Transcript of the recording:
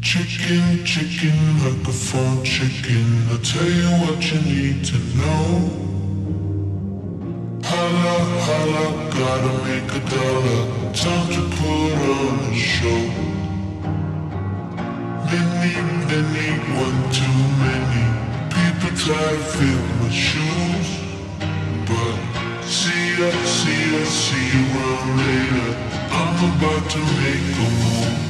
Chicken, chicken, like a phone chicken. I'll tell you what you need to know. Holla, holla, gotta make a dollar. Time to put on a show. Many, many, one too many people try to fill my shoes. But see ya, see you around later. I'm about to make a move.